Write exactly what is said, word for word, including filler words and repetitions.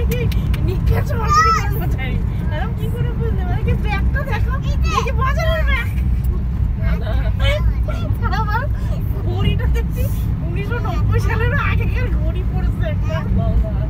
কি নিকেশ মার্কেটিং কর্মচারী এরকম কি করে বুঝলে মানে কি ব্যাগটা দেখো দেখি বাজারের ব্যাগ আবার ঘড়িটা দেখছি উনিশশো নব্বই সালের আগেকার ঘড়ি পড়েছে একটা